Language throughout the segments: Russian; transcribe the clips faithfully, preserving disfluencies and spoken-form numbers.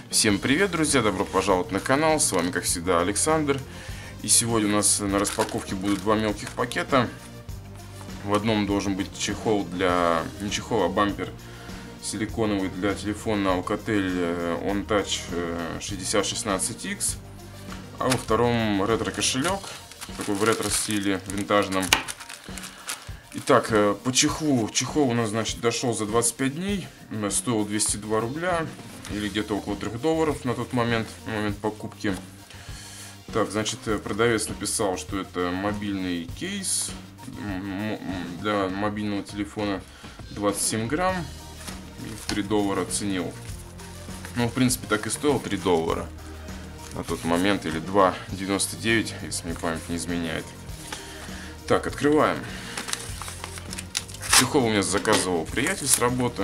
Всем привет, друзья! Добро пожаловать на канал. С вами, как всегда, Александр. И сегодня у нас на распаковке будут два мелких пакета. В одном должен быть чехол для... не чехол, а бампер силиконовый для телефона Alcatel OneTouch шестьдесят шестнадцать икс. А во втором ретро-кошелек, такой в ретро-стиле, винтажном. Итак, по чехлу. Чехол у нас, значит, дошел за двадцать пять дней. Стоил двести два рубля. Или где-то около трёх долларов на тот момент, на момент покупки. Так, значит, продавец написал, что это мобильный кейс для мобильного телефона двадцать семь грамм. И в три доллара оценил. Ну, в принципе, так и стоил три доллара на тот момент. Или два девяносто девять, если мне память не изменяет. Так, открываем. Чехол у меня заказывал приятель с работы.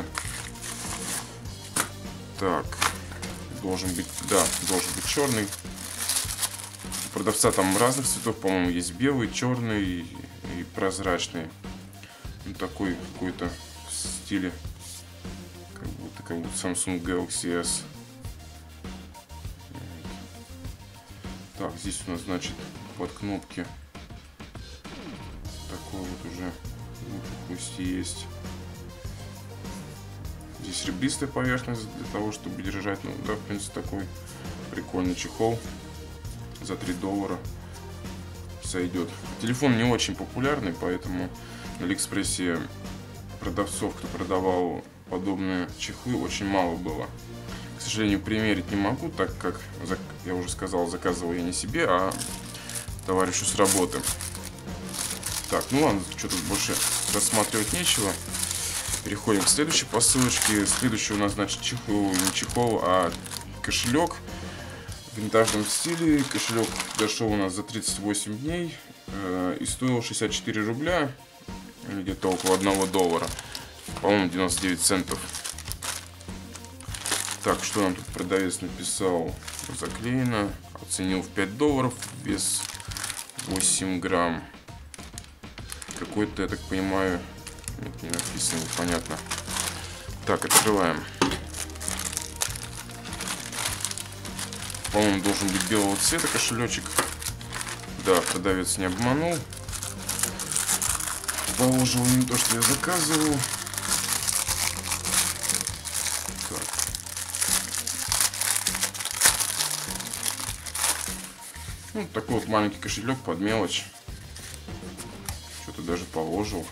Так, должен быть, да, должен быть черный. У продавца там разных цветов, по-моему, есть белый, черный и, и прозрачный. Ну, такой какой-то в стиле, как будто, как будто Samsung Galaxy S. Так, здесь у нас, значит, под кнопки такой вот уже пусть и есть. Здесь ребристая поверхность для того, чтобы держать. Ну да, в принципе, такой прикольный чехол за три доллара сойдет. Телефон не очень популярный, поэтому на Алиэкспрессе продавцов, кто продавал подобные чехлы, очень мало было. К сожалению, примерить не могу, так как, я уже сказал, заказывал я не себе, а товарищу с работы. Так, ну ладно, что тут больше рассматривать нечего. Переходим к следующей посылочке. Следующий у нас, значит, чехол, не чехол, а кошелек в винтажном стиле. Кошелек дошел у нас за тридцать восемь дней э, и стоил шестьдесят четыре рубля, где-то около одного доллара. По-моему, девяносто девять центов. Так, что нам тут продавец написал? Заклеено. Оценил в пять долларов. Вес восемь грамм. Какой-то, я так понимаю... Нет, не написано, непонятно. Так, открываем. По-моему, должен быть белого цвета кошелечек. Да, продавец не обманул. Положил не то, что я заказывал. Так. Ну, такой вот маленький кошелек под мелочь. Что-то даже положил.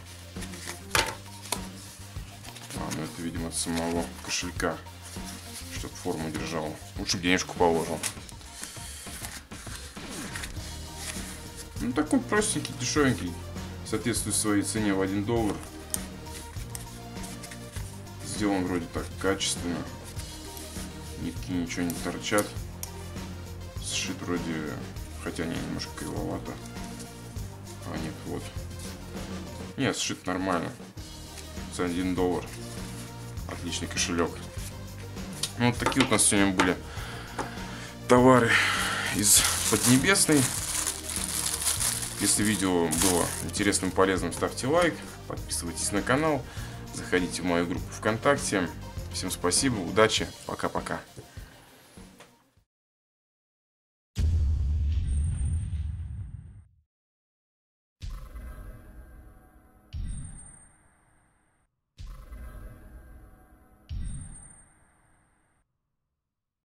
Ну, это, видимо, от самого кошелька, чтобы форму держал. Лучше бы денежку положил. Ну, такой простенький, дешевенький. Соответствует своей цене в один доллар. Сделан вроде так качественно. Нитки ничего не торчат. Сшит вроде, хотя не, немножко кривовато. А нет, вот. Нет, сшит нормально. За один доллар. Отличный кошелек. Ну, вот такие вот у нас сегодня были товары из Поднебесной. Если видео было интересным, полезным, ставьте лайк, подписывайтесь на канал, заходите в мою группу ВКонтакте. Всем спасибо, удачи, пока-пока.